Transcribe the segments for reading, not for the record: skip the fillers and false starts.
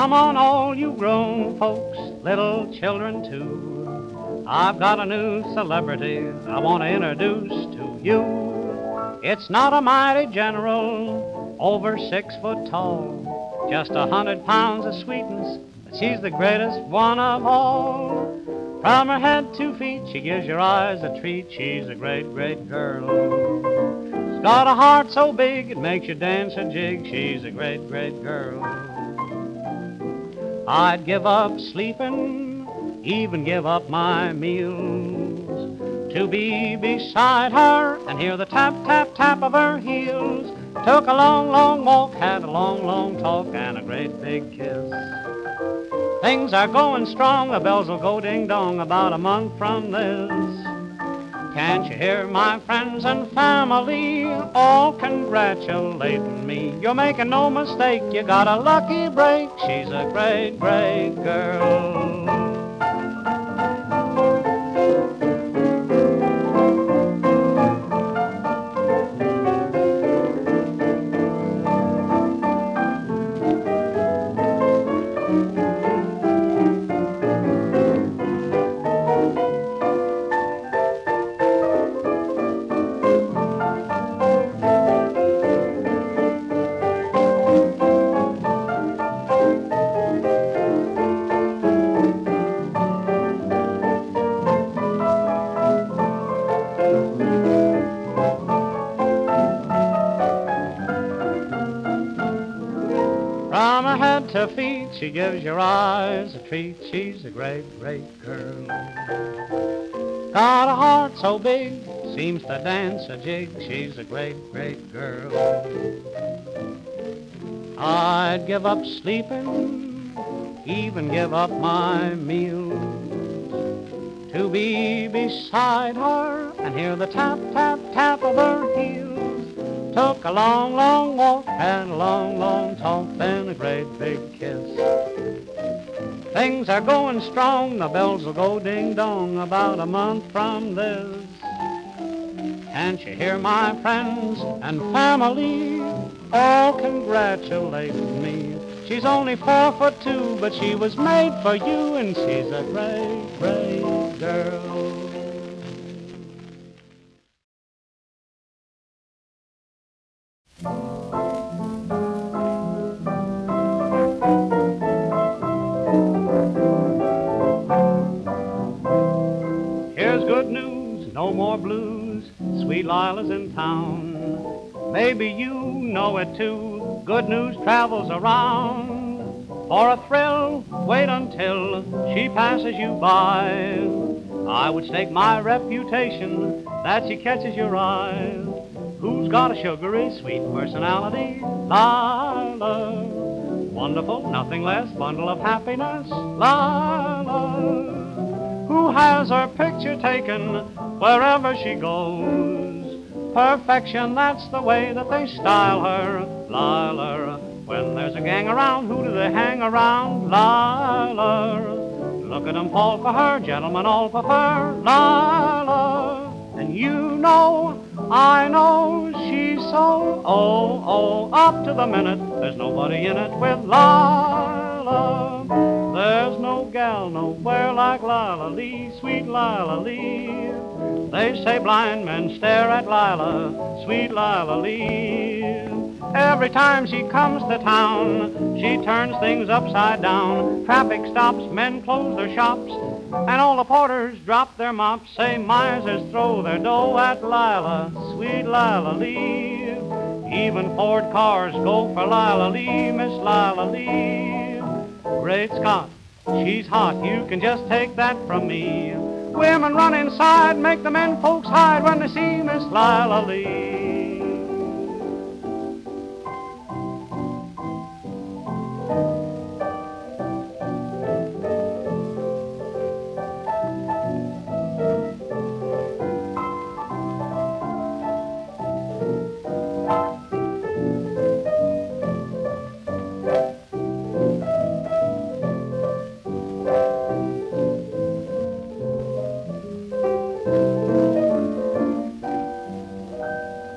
Come on, all you grown folks, little children too. I've got a new celebrity I want to introduce to you. It's not a mighty general, over 6 foot tall, just 100 pounds of sweetness, but she's the greatest one of all. From her head to feet, she gives your eyes a treat. She's a great, great girl. She's got a heart so big it makes you dance a jig. She's a great, great girl. I'd give up sleeping, even give up my meals, to be beside her and hear the tap, tap, tap of her heels. Took a long, long walk, had a long, long talk, and a great big kiss. Things are going strong, the bells will go ding-dong about a month from this. Can't you hear my friends and family all congratulating me? You're making no mistake, you got a lucky break. She's a great, great girl. From her head to feet, she gives your eyes a treat. She's a great, great girl. Got a heart so big, seems to dance a jig. She's a great, great girl. I'd give up sleeping, even give up my meals, to be beside her and hear the tap, tap, tap of her heels. Took a long, long walk, had a long, long talk, then a great big kiss. Things are going strong, the bells will go ding-dong about a month from this. Can't you hear my friends and family all congratulating me? She's only 4'2", but she was made for you, and she's a great, great girl. Here's good news, no more blues, sweet Lila's in town. Maybe you know it too, good news travels around. For a thrill, wait until she passes you by. I would stake my reputation that she catches your eye. Who's got a sugary, sweet personality? Lila. Wonderful, nothing less, bundle of happiness. Lila. Who has her picture taken wherever she goes. Perfection, that's the way that they style her. Lila. When there's a gang around, who do they hang around? Lila. Look at 'em fall for her, gentlemen all prefer Lila. And you know, I know, she's so, up to the minute. There's nobody in it with Lila. There's no gal nowhere like Lila Lee, sweet Lila Lee. They say blind men stare at Lila, sweet Lila Lee. Every time she comes to town, she turns things upside down. Traffic stops, men close their shops, and all the porters drop their mops. Say misers throw their dough at Lila, sweet Lila Lee. Even Ford cars go for Lila Lee, Miss Lila Lee. Great Scott, she's hot, you can just take that from me. Women run inside, make the men folks hide when they see Miss Lila Lee.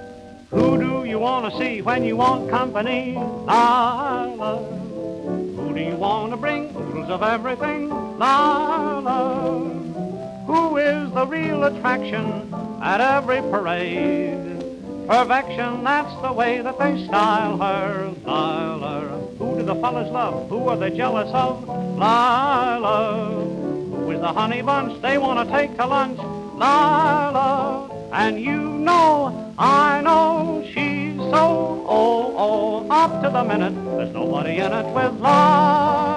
See when you want company, Lila. Who do you want to bring? Oodles of everything. Lila, who is the real attraction at every parade? Perfection, that's the way that they style her. Lila, who do the fellas love? Who are they jealous of? Lila, who is the honey bunch they want to take to lunch? Lila, and you know, I know, she's so, up to the minute. There's nobody in it with Lila.